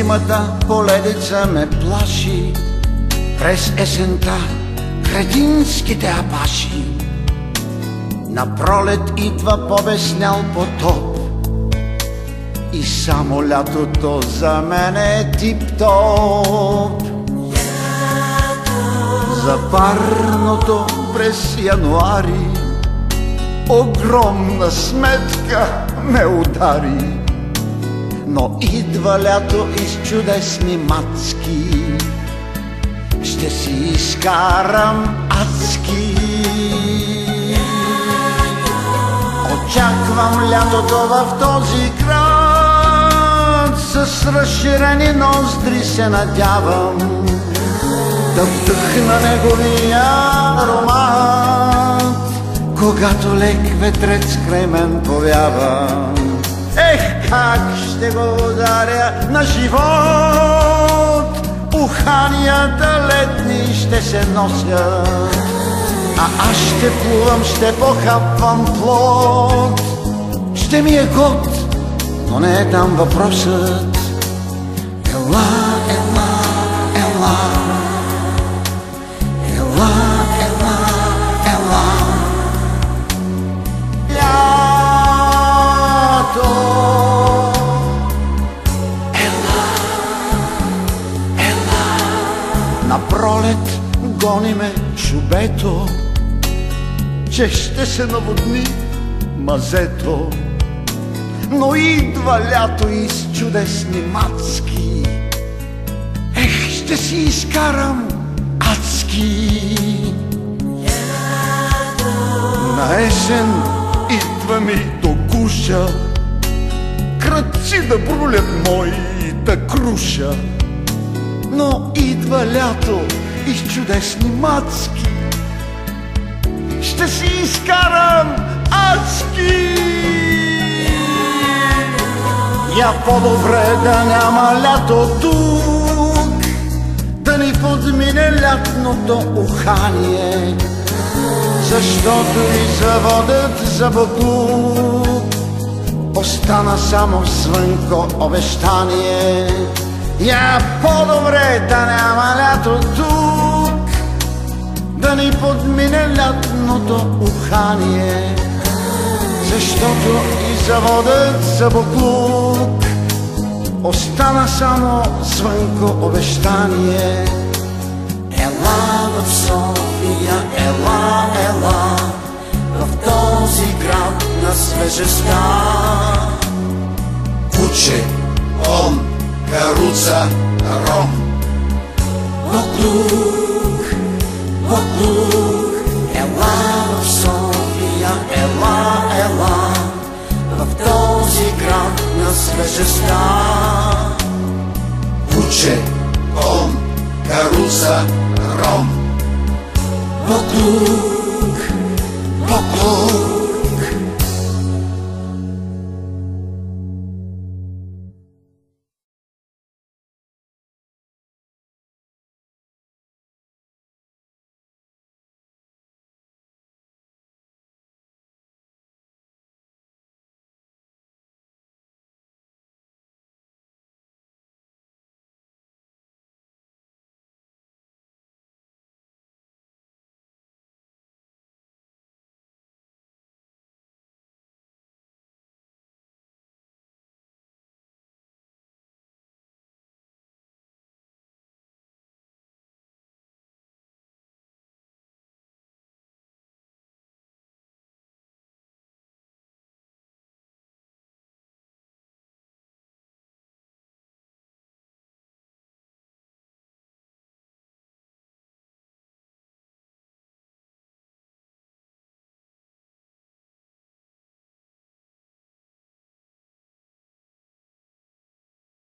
Невидимата поледица ме плаши, през есента кретинските апаши. Напролет идва побеснял потоп и само лятото за мен е тип-топ. За парното през януари огромна сметка ме удари, но идва лято и с чудесни мацки ще си изкарам адски. Очаквам лятото в този град, с разширени ноздри се надявам да вдъхна неговия аромат, когато лек ветрец край мен повява. Ех, как ще го ударя на живот, уханията летни ще се носят, а аз ще плувам, ще похапвам плод. Ще ми е год, но не е там въпросът. Ела, ела, ела, ела, ела, ела. Лято, ела, ела. Напролет гони ме чубето, че ще се наводни мазето, но идва лято и с чудесни мацки. Ех, ще си изкарам адски. На есен идва ми до гуша, кръци да брулят моята круша, но идва лято и с чудесни мацки ще си изкарам адски. Я по-добре да няма лято тук, да ни подмине лятното ухание, защото и заводът за боклук остана само звънко обещание. Я по-добре да няма лято тук, да ни подмине лятното ухание, защото и заводът за боклук остана само звънко обещание. Ела в София, ела, ела, в този град на свежестта. Куче, он, каруца, ром. Боклук, боклук, ела в София, ела, ела, в този град на свежестта. Куче, он, каруца, ром. Боклук, боклук.